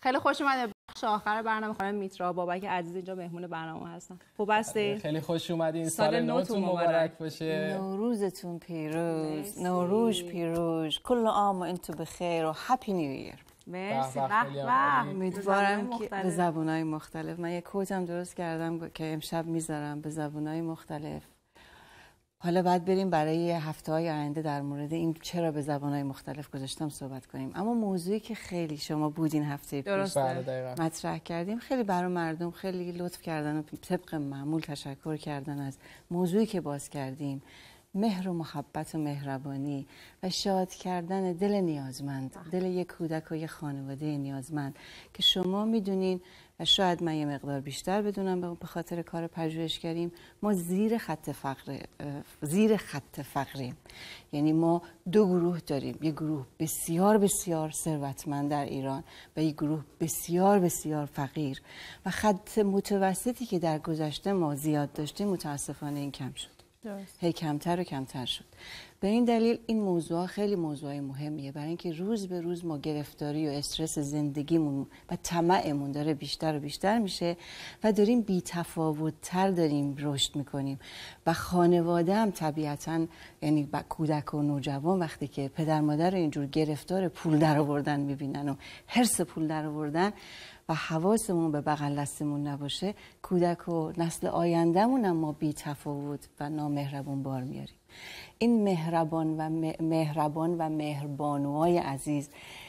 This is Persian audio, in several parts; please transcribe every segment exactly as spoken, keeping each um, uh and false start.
خیلی خوش اومده. بخش آخر برنامه خانم میترا بابک عزیز اینجا مهمون برنامه هستن. خوب هستی؟ خیلی خوش اومدین. سال نوتون مبارک باشه. نوروزتون پیروز، نوروز پیروز، کل عام و انتو بخیر و هپی نیو ایر. مرسی. امیدوارم که به زبان‌های مختلف. من یه کوتم درست کردم که امشب میذارم به زبان‌های مختلف. حالا بعد بریم برای هفته‌های آینده در مورد این چرا به زبان‌های مختلف گذاشتم صحبت کنیم. اما موضوعی که خیلی شما بودین هفته پیش مطرح کردیم، خیلی برای مردم خیلی لطف کردن و طبق معمول تشکر کردن از موضوعی که باز کردیم، مهر و محبت و مهربانی و شاد کردن دل نیازمند، دل یک کودک و یک خانواده نیازمند که شما میدونین و شاید من یه مقدار بیشتر بدونم به خاطر کار پژوهشگریم، ما زیر خط فقر زیر خط فقریم. یعنی ما دو گروه داریم، یک گروه بسیار بسیار ثروتمند در ایران و یک گروه بسیار بسیار فقیر و خط متوسطی که در گذشته ما زیاد داشتیم متاسفانه این کم شد. درست. هی کمتر و کمتر شد. به این دلیل این موضوع خیلی موضوع مهمیه، برای اینکه روز به روز ما گرفتاری و استرس زندگیمون و طمعمون داره بیشتر و بیشتر میشه و داریم بی‌تفاوت‌تر داریم رشد میکنیم و خانواده هم طبیعتاً، یعنی کودک و نوجوان وقتی که پدر مادر رو اینجور گرفتار پول درآوردن میبینن و حرص پول درآوردن و حواسمون به بغل دستمون نباشه، کودک و نسل آیندهمون هم ما بی تفاوت و نامهربون بار میاریم. این مهربان و مهربان و مهربانوهای عزیز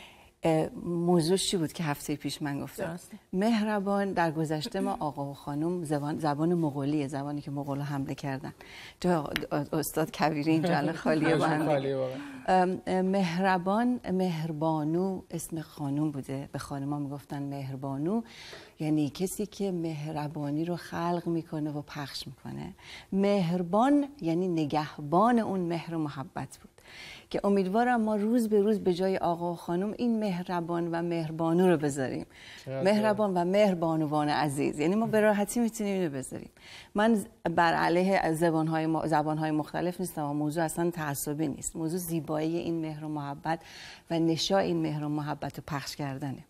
موضوع چی بود که هفته پیش من گفتم؟ درسته. مهربان در گذشته ما آقا و خانم زبان زبان مغولیه، زبانی که مغولا حمله کردن. جا استاد کبیری اینجا الان خالیه با هم. مهربان، مهربانو اسم خانم بوده، به خانم‌ها میگفتن مهربانو، یعنی کسی که مهربانی رو خلق میکنه و پخش میکنه. مهربان یعنی نگهبان اون مهر و محبت بود که امیدوارم ما روز به روز به جای آقا و خانم این مهربان و مهربانو رو بذاریم. مهربان و مهربانوان عزیز، یعنی ما به راحتی میتونیم اینو بذاریم. من بر علیه زبانهای زبانهای مختلف نیستم و موضوع اصلا تعصبی نیست. موضوع زیبایی این مهر و محبت و نشاء این مهر و محبت رو پخش کردنه.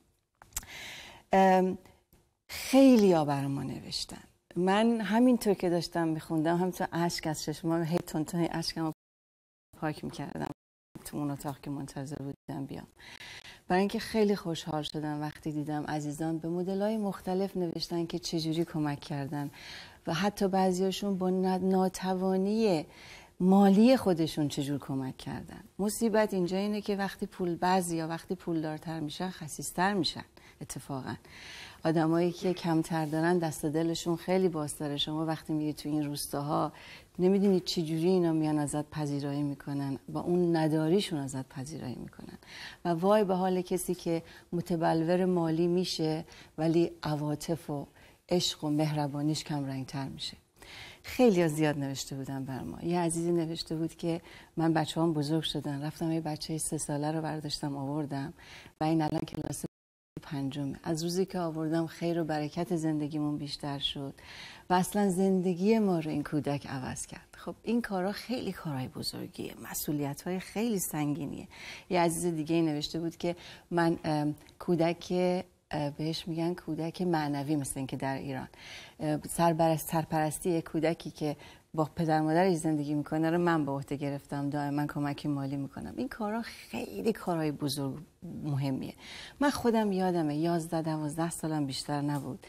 خیلی ها برای ما نوشتن. من همینطور که داشتم میخوندم همینطور اشک از چشمام هی تون تون اشکم پاک میکردم تو اون اتاق که منتظر بودم بیام، برای اینکه خیلی خوشحال شدم وقتی دیدم عزیزان به مدل‌های مختلف نوشتن که چجوری کمک کردن و حتی بعضیاشون با ناتوانی مالی خودشون چجور کمک کردن. مصیبت اینجا اینه که وقتی پول بعضیا وقتی پولدارتر میشن خسیستر میشن. اتفاقا آدمایی که کمتر دارن دست دلشون خیلی بازتره. شما وقتی میری تو این روستاها نمیدونی چجوری اینا میان ازت پذیرایی میکنن، با اون نداریشون ازت پذیرایی میکنن و وای به حال کسی که متبلور مالی میشه ولی عواطف و عشق و مهربانیش کم رنگتر میشه. خیلی زیاد نوشته بودن بر ما. یه عزیزی نوشته بود که من بچه هم بزرگ شدن، رفتم یه بچه سه ساله رو برداشتم آوردم و این الان کلاس پنجمه. از روزی که آوردم خیر و برکت زندگیمون بیشتر شد و اصلا زندگی ما رو این کودک عوض کرد. خب این کارا خیلی کارهای بزرگیه، مسئولیت‌های خیلی سنگینیه. یه عزیز دیگه نوشته بود که من کودک بهش میگن کودک معنوی، مثل این که در ایران سرپرست سرپرستی یک کودکی که با پدر مادرش زندگی میکنه رو من به عهده گرفتم، دائما کمکی مالی میکنم. این کارا خیلی کارهای بزرگ مهمیه. من خودم یادمه یازده دوازده سالم بیشتر نبود،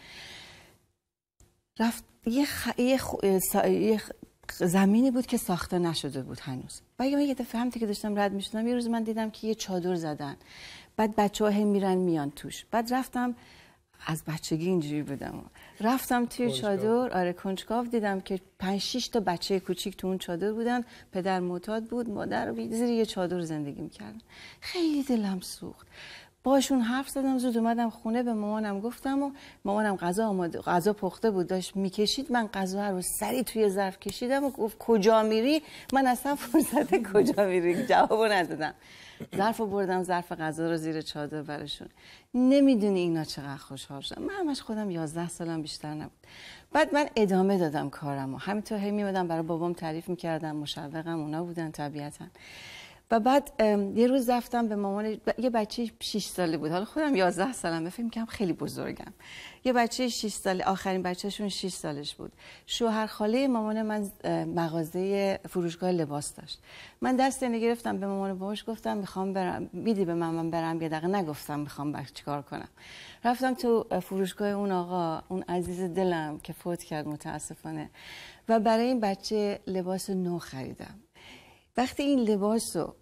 رفت یه, خ... یه, خ... یه زمینی بود که ساخته نشده بود هنوز و یه دفعه همتی که داشتم رد میشدم یه روز من دیدم که یه چادر زدن، بعد بچه ها هم میرن میان توش. بعد رفتم، از بچگی اینجوری بودم، رفتم توی چادر، آره کنجکاو، دیدم که پنج شش تا بچه کوچیک تو اون چادر بودن، پدر معتاد بود، مادر زیر یه چادر زندگی میکردن. خیلی دلم سوخت. باشون حرف زدم، زود اومدم خونه، به مامانم گفتم و مامانم غذا آماده، غذا پخته بود داشت میکشید. من غذا رو سری توی ظرف کشیدم و گفت کجا میری؟ من اصلا فرصت کجا میری جوابو ندادم. ظرف رو بردم، ظرف غذا رو زیر چادر برشون. نمیدونی اینا چقدر خوشحال شدم. من همش خودم یازده سالم بیشتر نبود. بعد من ادامه دادم کارم و همینطور هی میمدم برای بابام تعریف میکردم، مشوقم اونا بودن طبیعتا. و بعد یه روز رفتم به مامان، یه بچه شش ساله بود، حالا خودم یازده سالمه، فکر می‌کنم خیلی بزرگم. یه بچه شش ساله، آخرین بچه‌شون شش سالش بود. شوهر خاله مامان من مغازه فروشگاه لباس داشت. من دست اینو گرفتم به مامان و باباش گفتم میخوام برم، میدی به من من برم یه دقیقه، نگفتم میخوام باش چیکار کنم. رفتم تو فروشگاه اون آقا، اون عزیز دلم که فوت کرد متاسفانه، و برای این بچه لباس نو خریدم. وقتی این لباسو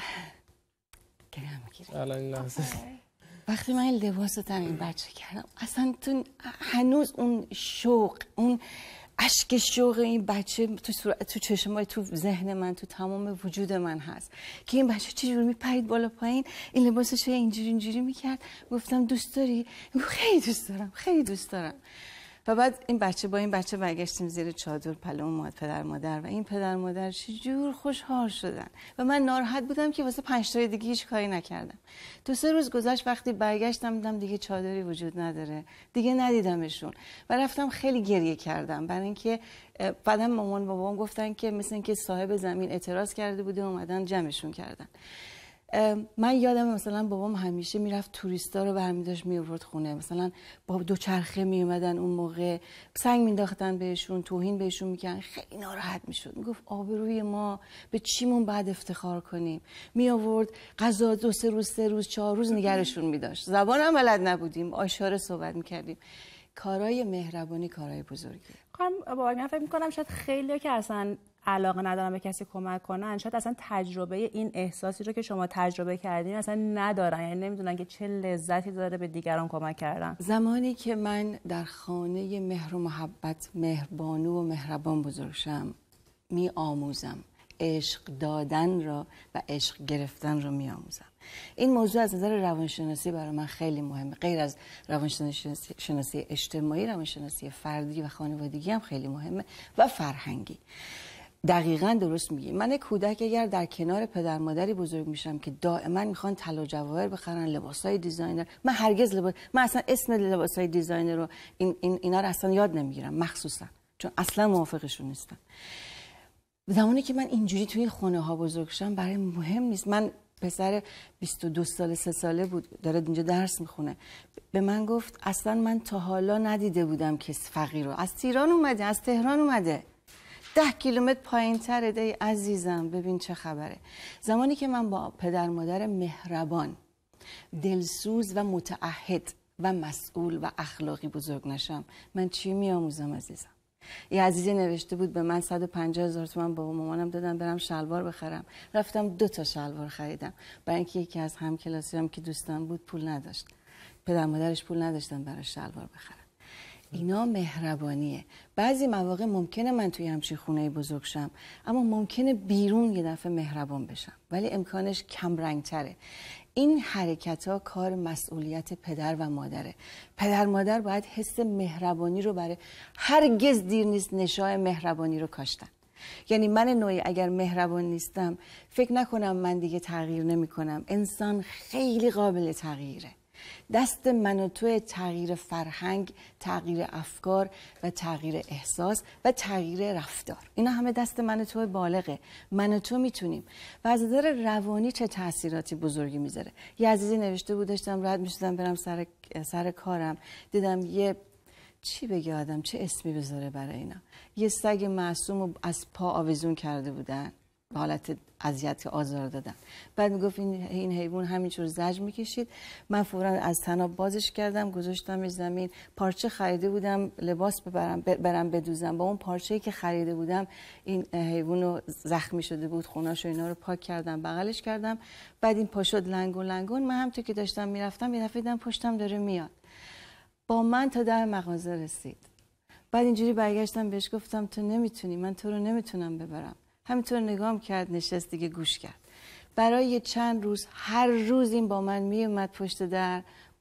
گرم میگیره، وقتی من این لباس رو تن این بچه کردم، اصلا تو هنوز اون شوق، اون اشک شوق این بچه تو تو چشمای، تو ذهن من، تو تمام وجود من هست که این بچه چجوری میپرید بالا پایین، این لباسش اینجوری اینجوری میکرد. گفتم دوست داری؟ خیلی دوست دارم، خیلی دوست دارم. و بعد این بچه با این بچه برگشتیم زیر چادر پلو ماد پدر مادر، و این پدر مادر چجور خوشحال شدن و من ناراحت بودم که واسه پنج تا دیگه هیچ کاری نکردم. دو سه روز گذشت، وقتی برگشتم دیدم دیگه چادری وجود نداره، دیگه ندیدمشون و رفتم خیلی گریه کردم، برای اینکه بعدم مامان بابام گفتن که مثل اینکه صاحب زمین اعتراض کرده بوده، اومدن جمعشون کردن. من یادم مثلا بابام همیشه میرفت توریستا رو برمی داشت می آورد خونه، مثلا با دوچرخه می اومدن، اون موقع سنگ مینداختن بهشون، توهین بهشون میکردن، خیلی ناراحت میشد، میگفت آبروی ما به چیمون بعد افتخار کنیم. می آورد غذا دو سه روز سه روز چهار روز نگرشون میداشت، زبان هم بلد نبودیم، اشاره صحبت میکردیم. کارای مهربانی کارای بزرگیه. خانم بابک، من فکر میکنم شاید خیلی که اصلا علاقه ندارن به کسی کمک کنن، شاید اصلا تجربه این احساسی رو که شما تجربه کردین اصلا ندارن، یعنی نمیدونن که چه لذتی داره به دیگران کمک کردن. زمانی که من در خانه مهر و محبت، مهربانو و مهربان بزرگ شم، می آموزم عشق دادن را و عشق گرفتن را می آموزم. این موضوع از نظر روانشناسی برای من خیلی مهمه، غیر از روانشناسی اجتماعی، روانشناسی فردی و خانوادگی هم خیلی مهمه و فرهنگی. دقیقاً درست میگی. من کودک اگر در کنار پدر مادری بزرگ میشم که دائما میخوان طلا و جواهر بخرن، لباسای دیزاینر، من هرگز لباس، من اصلا اسم لباسای دیزاینر رو این این اینا رو اصلا یاد نمیگیرم مخصوصا، چون اصلا موافقشون نیستم. زمانی که من اینجوری توی این خونه ها بزرگ شدم برای مهم نیست. من پسر بیست و دو ساله سه ساله بود، داره اینجا درس میخونه، به من گفت اصلا من تا حالا ندیده بودم که فقیر رو از تهران اومده، از تهران اومده ده کیلومتر پایین تره، دی عزیزم ببین چه خبره. زمانی که من با پدر مادر مهربان، دلسوز و متعهد و مسئول و اخلاقی بزرگ نشم، من چی میآموزم عزیزم؟ یه عزیزی نوشته بود به من صد و پنجاه هزار تومان بابا مامانم دادم برم شلوار بخرم، رفتم دو تا شلوار خریدم برای اینکه یکی از همکلاسیام که دوستم بود پول نداشت، پدر مادرش پول نداشتن برای شلوار بخرن. اینا مهربانیه. بعضی مواقع ممکنه من توی همچین خونه بزرگ شم، اما ممکنه بیرون یه دفعه مهربان بشم، ولی امکانش کم رنگ تره. این حرکت ها کار مسئولیت پدر و مادره. پدر مادر باید حس مهربانی رو برای، هرگز دیر نیست نشای مهربانی رو کاشتن. یعنی من نوعی اگر مهربان نیستم فکر نکنم من دیگه تغییر نمی کنم. انسان خیلی قابل تغییره. دست من و توی تغییر فرهنگ، تغییر افکار و تغییر احساس و تغییر رفتار، اینا همه دست من و توی بالغه. من و تو میتونیم. و از نظر روانی چه تاثیراتی بزرگی میذاره. یه عزیزی نوشته بود، داشتم رد میشدم برم سر سر کارم، دیدم یه چی بگه آدم، چه اسمی بذاره برای اینا، یه سگ معصوم رو از پا آویزون کرده بودن، به حالت اذیت که آزار دادن. بعد میگفت این این حیوان همینجور زجر میکشید. من فورا از طناب بازش کردم، گذاشتم زمین. پارچه خریده بودم لباس ببرم برم بدوزم، با اون پارچه‌ای که خریده بودم این حیوان رو زخمی شده بود، خوناش و اینا رو پاک کردم، بغلش کردم. بعد این پا شد لنگون لنگون. من هم تو که داشتم میرفتم یه دفعه دیدم پشتم داره میاد، با من تا در مغازه رسید. بعد اینجوری برگشتم بهش گفتم تو نمیتونی، من تو رو نمیتونم ببرم. همینطور نگام کرد، نشست دیگه گوش کرد. برای چند روز هر روز این با من می اومد پشت در،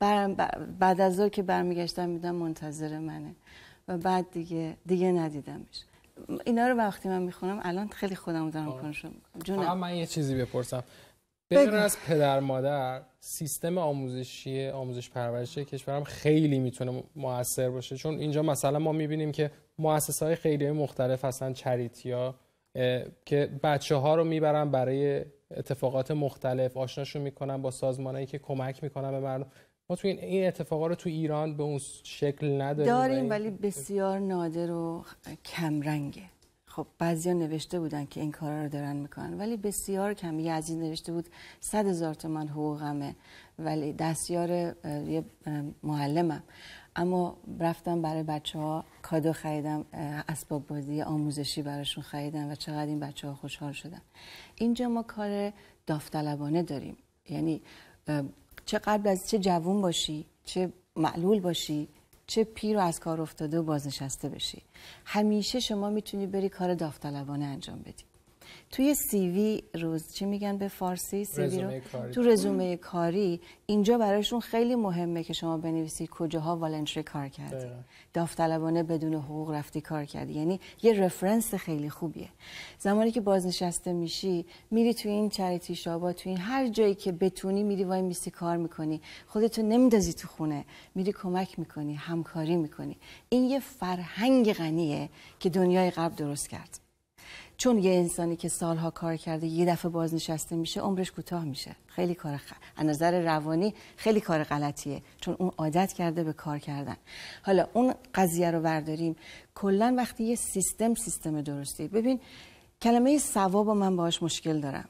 بعد از ظهر که برمیگشتم میدم منتظر منه و بعد دیگه دیگه ندیدمش. اینا رو وقتی من میخونم الان خیلی خودمو دارم کنترل میکنم. جونم من یه چیزی بپرسم. بغیر از پدر مادر، سیستم آموزشی آموزش پرورشی کشورم خیلی میتونه موثر باشه، چون اینجا مثلا ما میبینیم که مؤسسه‌های خیلی مختلف هستن، چریتی‌ها که بچه ها رو میبرن برای اتفاقات مختلف، آشناشون میکنن با سازمانایی که کمک میکنن به مردم. ما تو این این اتفاقا رو تو ایران به اون شکل نداریم. داریم ولی بسیار نادر و کمرنگه. خب بعضیا نوشته بودن که این کارا رو دارن میکنن ولی بسیار کم. یه عزیز نوشته بود صد هزار تومان حقوقمه ولی دستیار یه معلمم، اما رفتم برای بچه ها کادو خریدم، اسباب بازی آموزشی براشون خریدم و چقدر این بچه ها خوشحال شدن. اینجا ما کار داوطلبانه داریم، یعنی چه قبل از چه جوون باشی، چه معلول باشی، چه پیر و از کار افتاده و بازنشسته بشی، همیشه شما میتونی بری کار داوطلبانه انجام بدی. توی سی وی روز چی میگن به فارسی سی وی رو؟ تو رزومه کاری اینجا برایشون خیلی مهمه که شما بنویسی کجاها والنتری کار کردی، داوطلبانه بدون حقوق رفتی کار کردی، یعنی یه رفرنس خیلی خوبیه. زمانی که بازنشسته میشی میری توی این چریتی شابا، توی این هر جایی که بتونی میری وای میسی کار میکنی، خودتو نمیندازی تو خونه، میری کمک میکنی، همکاری میکنی. این یه فرهنگ غنیه که دنیای قبل درست کرد. چون یه انسانی که سالها کار کرده یه دفعه بازنشسته میشه عمرش کوتاه میشه. خیلی کار خ... از نظر روانی خیلی کار غلطیه، چون اون عادت کرده به کار کردن. حالا اون قضیه رو برداریم، کلا وقتی یه سیستم سیستم درستی، ببین کلمه ثواب من باهاش مشکل دارم.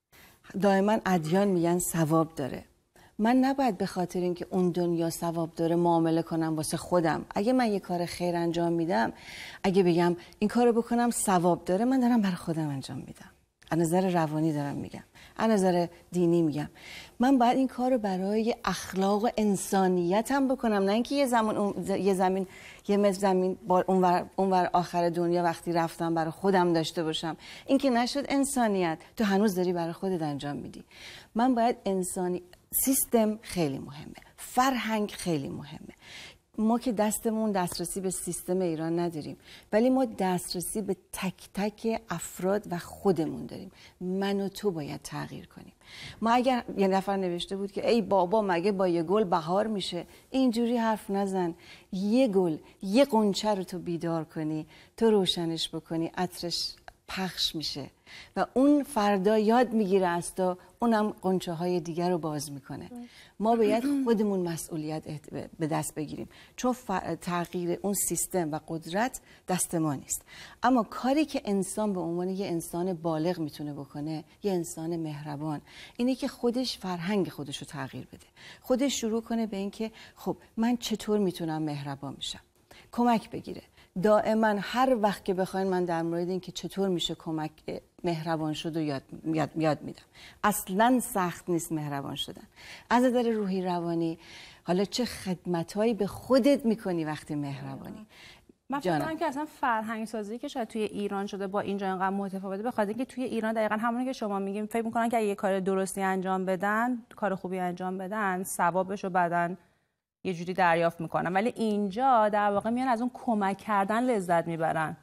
دائما ادیان میگن ثواب داره. من نباید به خاطر اینکه اون دنیا ثواب داره معامله کنم واسه خودم. اگه من یه کار خیر انجام میدم، اگه بگم این کارو بکنم ثواب داره، من دارم برای خودم انجام میدم. از نظر روانی دارم میگم، از نظر دینی میگم. من باید این کارو برای اخلاق و انسانیتم بکنم، نه اینکه یه زمان یه زمین یه متر زمین بار اونور اونور آخر دنیا وقتی رفتم برای خودم داشته باشم. این که نشد انسانیت. تو هنوز داری برای خودت انجام میدی. من باید انسانی سیستم خیلی مهمه، فرهنگ خیلی مهمه. ما که دستمون دسترسی به سیستم ایران نداریم، ولی ما دسترسی به تک تک افراد و خودمون داریم. من و تو باید تغییر کنیم. ما اگر یه نفر نوشته بود که ای بابا مگه با یه گل بهار میشه، اینجوری حرف نزن. یه گل، یه قنچه رو تو بیدار کنی، تو روشنش بکنی، عطرش پخش میشه و اون فردا یاد میگیره از تو، اونم قنچه های دیگر رو باز میکنه. ما باید خودمون مسئولیت به دست بگیریم، چون تغییر اون سیستم و قدرت دست ما نیست. اما کاری که انسان به عنوان یه انسان بالغ میتونه بکنه، یه انسان مهربان، اینه که خودش فرهنگ خودش رو تغییر بده. خودش شروع کنه به این که خب من چطور میتونم مهربان میشم، کمک بگیره. دائما هر وقت که بخواین من در مورد این که چطور میشه کمک مهربان شد و یاد, یاد, یاد میدم. اصلا سخت نیست مهربان شدن. از نظر روحی روانی، حالا چه خدمتایی به خودت میکنی وقتی مهربانی. من فکر کنم که اصلا فرهنگ سازی که شاید توی ایران شده با اینجا اینقدر متفاوته، به خاطر اینکه توی ایران دقیقاً همونی که شما میگیم، فکر میکنن که اگه یه کار درستی انجام بدن، کار خوبی انجام بدن، ثوابش رو بعدن یه جوری دریافت میکنن. ولی اینجا در واقع میان از اون کمک کردن لذت میبرن.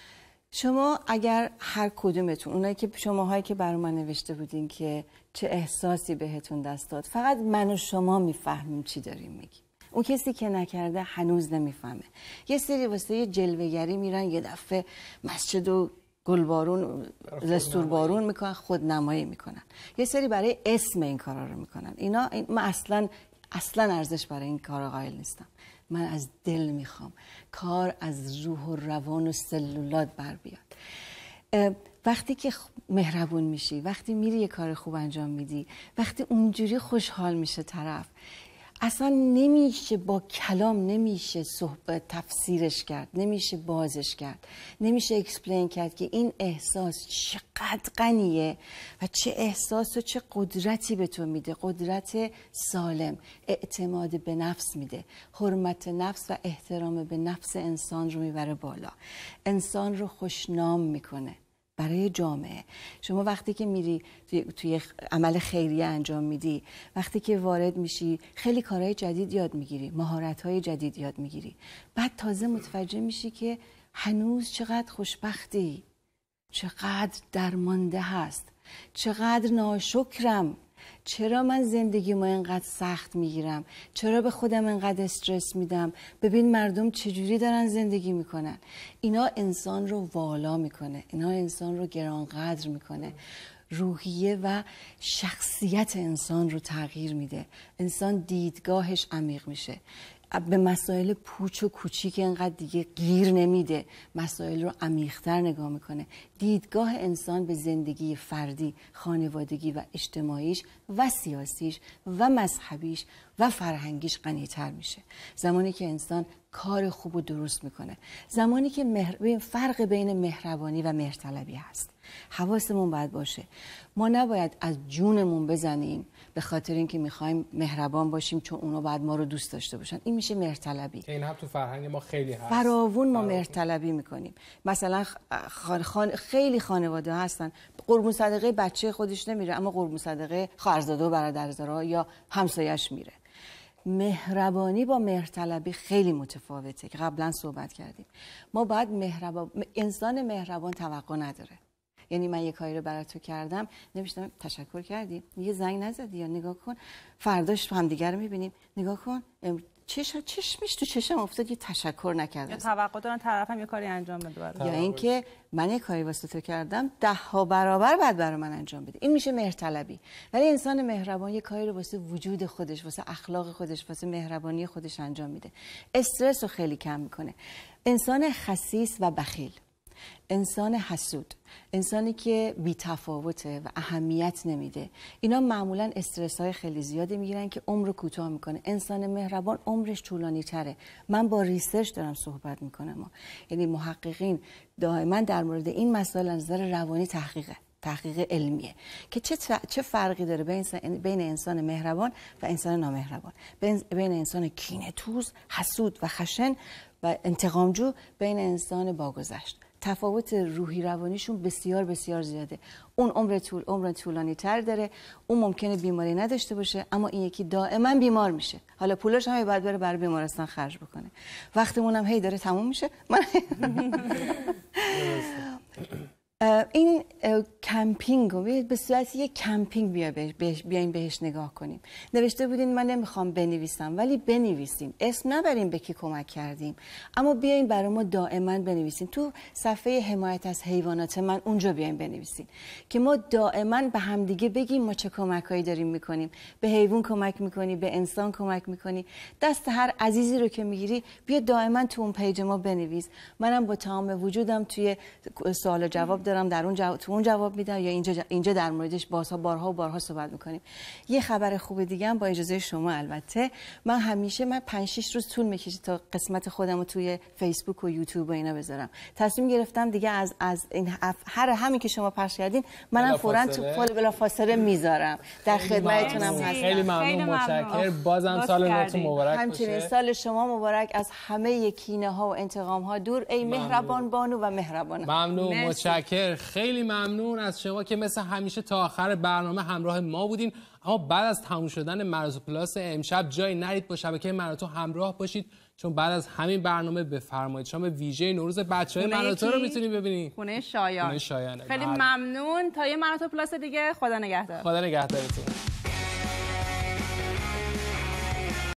شما اگر هر کدومتون، اونایی که شماهایی که برای من نوشته بودین که چه احساسی بهتون دست داد، فقط من و شما میفهمیم چی داریم میگیم. اون کسی که نکرده هنوز نمیفهمه. یه سری واسه یه جلوه‌گری میرن، یه دفعه مسجد و گلبارون دستوربارون میکنن، خودنمایی میکنن. یه سری برای اسم این کارا رو میکنن. اینا این من اصلا اصلا ارزش برای این کار قائل نیستم. من از دل میخوام کار از روح و روان و سلولات بر بیاد. وقتی که مهربون میشی، وقتی میری یه کار خوب انجام میدی، وقتی اونجوری خوشحال میشه طرف، اصلا نمیشه با کلام نمیشه صحبت تفسیرش کرد، نمیشه بازش کرد، نمیشه اکسپلین کرد که این احساس چقدر غنیه و چه احساس و چه قدرتی به تو میده. قدرت سالم، اعتماد به نفس میده، حرمت نفس و احترام به نفس انسان رو میبره بالا، انسان رو خوشنام میکنه برای جامعه. شما وقتی که میری توی, توی عمل خیریه انجام میدی، وقتی که وارد میشی، خیلی کارهای جدید یاد میگیری، مهارت‌های جدید یاد میگیری. بعد تازه متوجه میشی که هنوز چقدر خوشبختی، چقدر درمانده هست، چقدر ناشکرم، چرا من زندگیمو اینقدر سخت میگیرم، چرا به خودم اینقدر استرس میدم، ببین مردم چجوری دارن زندگی میکنن. اینا انسان رو والا میکنه، اینا انسان رو گرانقدر میکنه. روحیه و شخصیت انسان رو تغییر میده. انسان دیدگاهش عمیق میشه، به مسائل پوچ و کوچیک اینقدر دیگه گیر نمیده، مسائل رو عمیق‌تر نگاه میکنه. دیدگاه انسان به زندگی فردی، خانوادگی و اجتماعیش و سیاسیش و مذهبیش و فرهنگیش غنی‌تر میشه. زمانی که انسان کار خوب و درست میکنه، زمانی که مهر... فرق بین مهربانی و مهرطلبی هست. حواسمون باید باشه، ما نباید از جونمون بزنیم به خاطر اینکه میخوایم مهربان باشیم چون اونا باید ما رو دوست داشته باشن. این میشه مهرطلبی. این هم تو فرهنگ ما خیلی هست. فراوون ما مهرطلبی میکنیم. مثلا خان... خان... خیلی خانواده هستن قربون صدقه بچه خودش نمیره، اما قربون صدقه خواهرزاده و برادرزاده یا همسایه‌اش میره. مهربانی با مهرطلبی خیلی متفاوته که قبلا صحبت کردیم. ما باید مهربان، انسان مهربان توقع نداره. یعنی من یه کاری رو برای تو کردم، نمیشتم تشکر کردی، یه زنگ نزدی یا نگاه کن، فرداش همدیگه رو میبینیم، نگاه کن چش چشمش تو چشم افتاد، یه تشکر نکرد، یا توقع دارن طرفم یه کاری انجام بده، یا اینکه من یه کاری واسه تو کردم ده ها برابر بعد برای من انجام بده. این میشه مهرطلبی. ولی انسان مهربان یه کاری رو واسه وجود خودش، واسه اخلاق خودش، واسه مهربانی خودش انجام میده. استرس رو خیلی کم میکنه. انسان خسیس و بخیل، انسان حسود، انسانی که بی‌تفاوته و اهمیت نمیده، اینا معمولا استرس های خیلی زیادی میگیرن که عمر رو کوتاه میکنه. انسان مهربان عمرش طولانی تره. من با ریسرچ دارم صحبت میکنم، یعنی محققین دائما در مورد این مسائل از نظر روانی تحقیقه تحقیق علمیه که چه چه فرقی داره بین بین انسان مهربان و انسان نامهربان، بین انسان کینه‌توز، حسود و خشن و انتقامجو، بین انسان باگذشت. تفاوت روحی روانیشون بسیار بسیار زیاده. اون عمر طول عمر طولانی تر داره، اون ممکنه بیماری نداشته باشه، اما این یکی دائما بیمار میشه. حالا پولش هم باید بره برای بیمارستان خرج بکنه. وقتمون هم هی داره تموم میشه. من این کمپینگ رو به صورت یک کمپینگ بیا بهش بیاین بهش نگاه کنیم. نوشته بودین من نمیخوام بنویسم، ولی بنویسیم. اسم نبریم به کی کمک کردیم، اما بیاین برای ما دائما بنویسین. تو صفحه حمایت از حیوانات من اونجا بیاین بنویسین که ما دائما به همدیگه بگیم ما چه کمکایی داریم میکنیم. به حیوان کمک میکنی، به انسان کمک میکنی. دست هر عزیزی رو که میگیری بیا دائما تو اون پیج ما بنویس. منم با تمام وجودم توی سوال و جواب دارم، در اون جواب تو اون جواب میدم، یا اینجا اینجا در موردش بازها بارها و بارها صحبت میکنیم. یه خبر خوب دیگه هم با اجازه شما، البته من همیشه من پنج شش روز طول میکشه تا قسمت خودم رو توی فیسبوک و یوتیوب و اینا بذارم. تصمیم گرفتم دیگه از از این هر همین که شما پخش کردین منم فوراً تو فال بلا فاصله میذارم. در خدمتتونم هستم. خیلی ممنون، متشکرم. بازم سال نوتون مبارک باشه. همچنین سال شما مبارک، از همه کینه ها و انتقام ها دور. ای مهربان بانو و مهربان. ممنون، متشکرم. خیلی ممنون از شما که مثل همیشه تا آخر برنامه همراه ما بودین. اما بعد از تموم شدن مراتو پلاس امشب جایی نرید، با شبکه مراتو همراه باشید، چون بعد از همین برنامه بفرمایید شام ویژه نوروز بچهای مراتو رو میتونید ببینید. خونه شایان. خونه شایان. خیلی ممنون. تا یه مراتو پلاس دیگه، خدا نگهدار. خدا نگهدارتون.